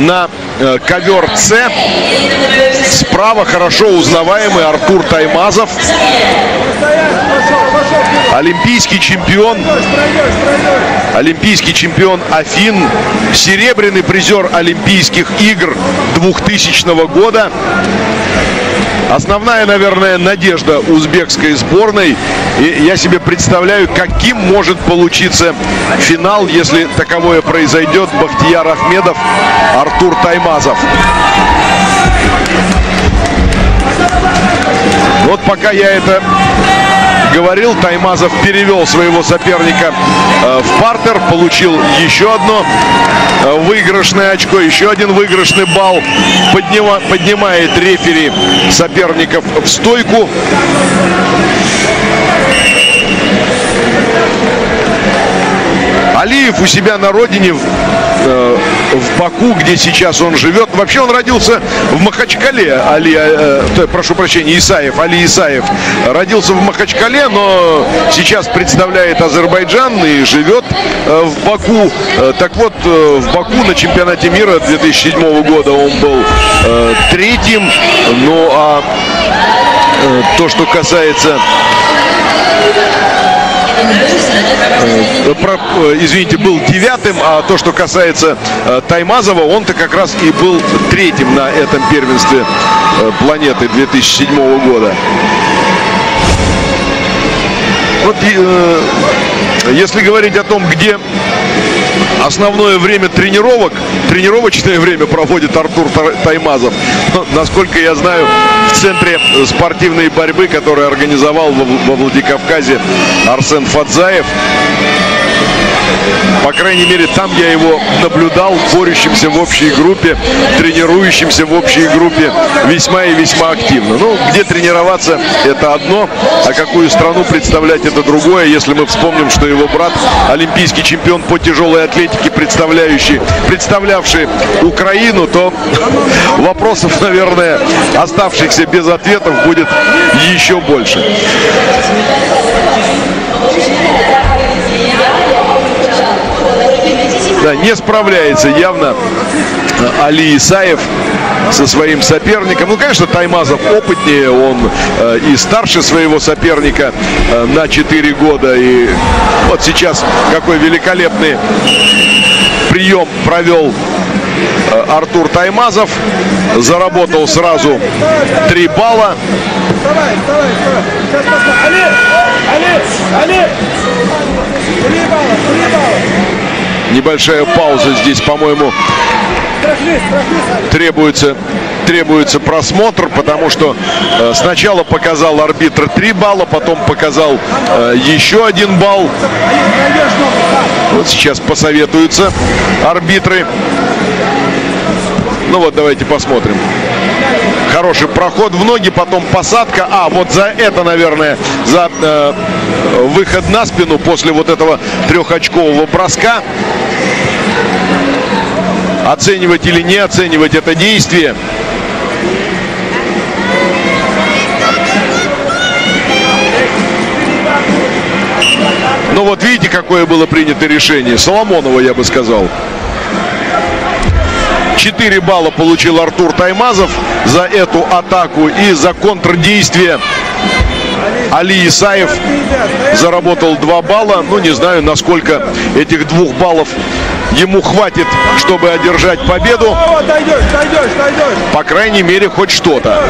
на ковер С. Справа хорошо узнаваемый Артур Таймазов. Олимпийский чемпион Афин, серебряный призер Олимпийских игр 2000 года. Основная, наверное, надежда узбекской сборной. И я себе представляю, каким может получиться финал, если таковое произойдет. Бахтияр Ахмедов, Артур Таймазов. Вот пока я это говорил, Таймазов перевел своего соперника в партер, получил еще одно выигрышное очко, еще один выигрышный балл. Поднимает рефери соперников в стойку. Алиев у себя на родине, в Баку, где сейчас он живет. Вообще он родился в Махачкале. Прошу прощения, Али Исаев родился в Махачкале, но сейчас представляет Азербайджан и живет в Баку. Так вот, в Баку на чемпионате мира 2007 года он был третьим. Ну а то, что касается... Извините, был девятым, а то, что касается Таймазова, он-то как раз и был третьим на этом первенстве планеты 2007 года. Вот если говорить о том, где основное время тренировок, тренировочное время проводит Артур Таймазов, насколько я знаю, в центре спортивной борьбы, который организовал во Владикавказе Арсен Фадзаев. По крайней мере, там я его наблюдал, борющимся в общей группе, тренирующимся в общей группе весьма и весьма активно. Ну, где тренироваться — это одно, а какую страну представлять — это другое. Если мы вспомним, что его брат — олимпийский чемпион по тяжелой атлетике, представлявший Украину, то вопросов, наверное, оставшихся без ответов, будет еще больше. Да, не справляется явно Али Исаев со своим соперником. Ну, конечно, Таймазов опытнее, он и старше своего соперника на 4 года. И вот сейчас какой великолепный прием провел Артур Таймазов. Заработал сразу 3 балла. Небольшая пауза здесь, по-моему, требуется просмотр, потому что сначала показал арбитр 3 балла, потом показал еще 1 балл. Вот сейчас посоветуются арбитры. Ну вот, давайте посмотрим. Хороший проход в ноги, потом посадка. А, вот за это, наверное, за выход на спину после вот этого 3-очкового броска. Оценивать или не оценивать это действие? Ну вот видите, какое было принято решение. Соломонова, я бы сказал. 4 балла получил Артур Таймазов за эту атаку, и за контрдействие Али Исаев заработал 2 балла. Ну, не знаю, насколько этих 2 баллов ему хватит, чтобы одержать победу. По крайней мере, хоть что-то.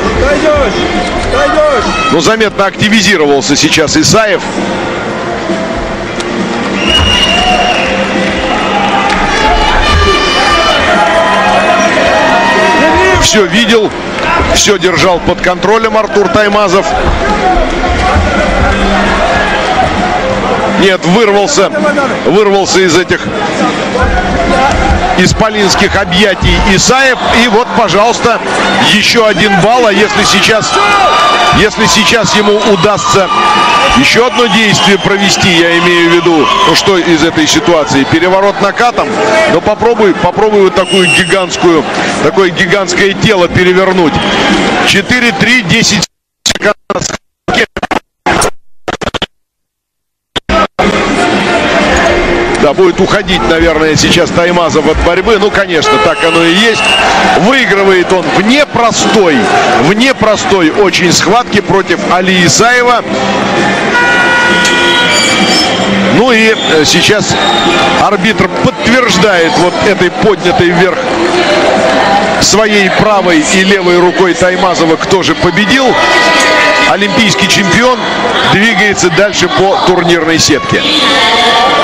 Ну, заметно активизировался сейчас Исаев. Все видел, все держал под контролем Артур Таймазов. Нет, вырвался из этих исполинских объятий Исаев. И вот, пожалуйста, еще 1 балл. А если сейчас ему удастся еще одно действие провести, я имею в виду, ну что из этой ситуации? Переворот накатом? Но попробуй вот такое гигантское тело перевернуть. 4-3, 10 секунд. Да, Да, будет уходить, наверное, сейчас Таймазов от борьбы. Ну, конечно, так оно и есть. Выигрывает он в непростой очень схватке против Али Исаева. Ну и сейчас арбитр подтверждает вот этой поднятой вверх своей правой и левой рукой Таймазова, кто же победил. Олимпийский чемпион двигается дальше по турнирной сетке.